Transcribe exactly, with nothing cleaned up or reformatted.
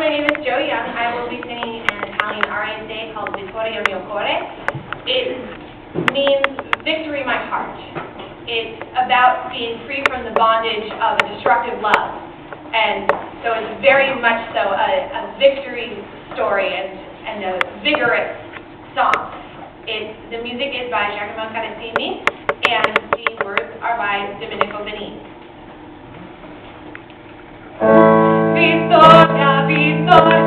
my name is Jo Young. I will be singing an Italian aria today called Vittoria mio cuore. It means victory my heart. It's about being free from the bondage of a destructive love. And so it's very much so a, a victory story and, and a vigorous song. It, the music is by Giacomo Carissimi, and the words are by Domenico Vanini. Vittoria, Vittoria.